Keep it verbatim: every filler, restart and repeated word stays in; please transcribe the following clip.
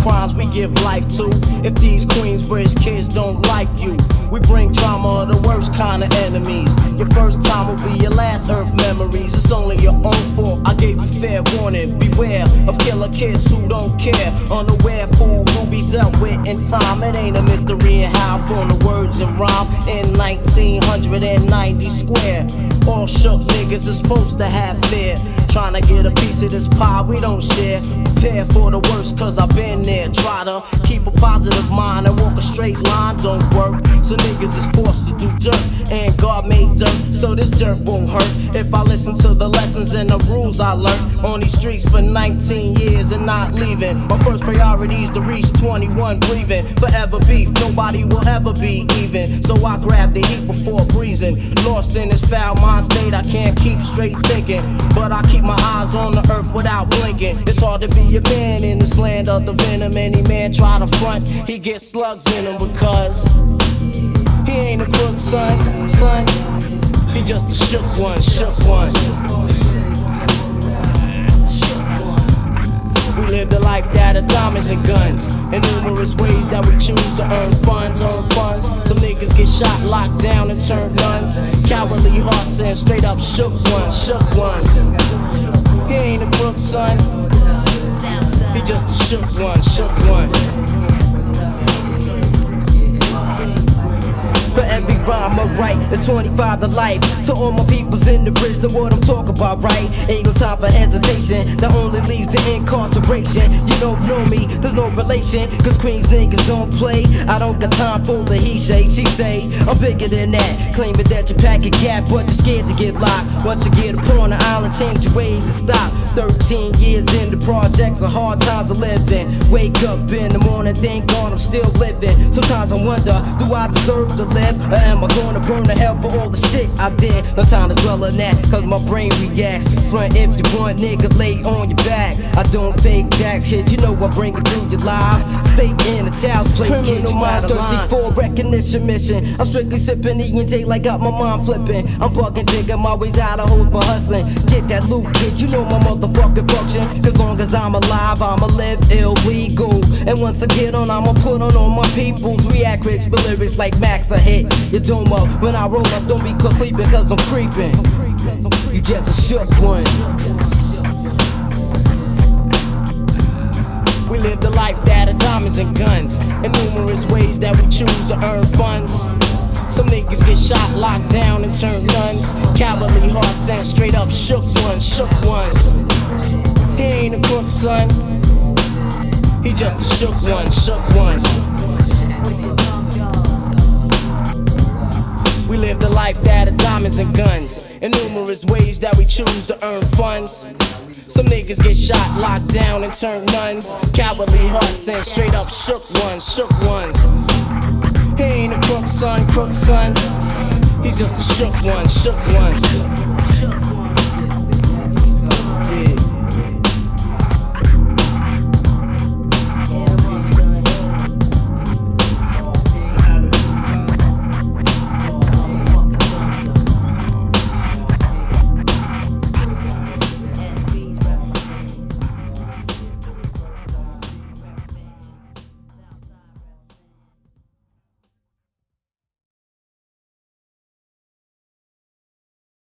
crimes we give life to. If these Queensbridge kids don't like you, we bring drama, the worst kind of enemies. Your first time will be your last earth memories. It's only your own fault, I gave you fair warning. Beware of killer kids who don't care. Unaware fool who be dealt with in time. It ain't a mystery in how I form the words and rhyme in nineteen ninety square. All shook niggas is supposed to have fear. Trying to get a piece of this pie we don't share. Prepare for the worst cause I've been there. Try to keep a positive mind and walk a straight line don't work. So niggas is forced to do dirt, and God made dirt, so this dirt won't hurt if I listen to the lessons and the rules I learned on these streets for nineteen years and not leaving. My first priority is to reach twenty-one breathing. Forever beef, nobody will ever be even. So I grab the heat before breezing. Lost in this foul mind state, I can't keep straight thinking, but I keep my eyes on the earth without blinking. It's hard to be a man in this land of the venom. Any man try to front, he gets slugs in him because he ain't a crook, son, son. He just a shook one, shook one. We live the life that of diamonds and guns, in numerous ways that we choose to earn funds, earn funds. Some niggas get shot, locked down, and turn nuns. Cowardly hearts and straight up shook one, shook one. He ain't a crook, son. He just a shook one, shook one. For every rhyme I write, it's twenty-five to life. To all my peoples in the bridge, know what I'm talking about, right? Ain't no time for hesitation, that only leads to incarceration. You don't know me, there's no relation, cause Queens niggas don't play. I don't got time for the he say, she say. I'm bigger than that, claiming that you pack a gap, but you're scared to get locked. Once you get up on the island, change your ways and stop. Thirteen years in the projects, a hard times to live in. Wake up in the morning, thank God I'm still living. Sometimes I wonder, do I deserve to live? Or am I gonna burn to hell for all the shit I did? No time to dwell on that, cause my brain reacts. Front if you want, nigga, lay on your back. I don't fake jack shit, you know I bring it to your life. Stay in a child's place, criminal minds thirsty for recognition mission. I'm strictly sipping E and J like got my mind flipping. I'm bugging, digging my ways out of hoes by hustling. Get that loot, kid, you know my motherfucking function. Cause long as I'm alive, I'ma live illegal. And once I get on, I'ma put on all my peoples. React rich, but lyrics like Max I hit your dome up. When I roll up, don't be caught sleeping cause I'm creeping. You just a shook one. We live the life that of diamonds and guns, in numerous ways that we choose to earn funds. Some niggas get shot, locked down, and turn nuns. Cowardly hearts and straight up shook ones, shook ones. He ain't a crook, son. He just a shook one, shook one. We live the life that of diamonds and guns, in numerous ways that we choose to earn funds. Some niggas get shot, locked down, and turn nuns. Cowardly hearts and straight up shook ones, shook ones. He ain't a crook, son, crook, son. He's just a shook one, shook one.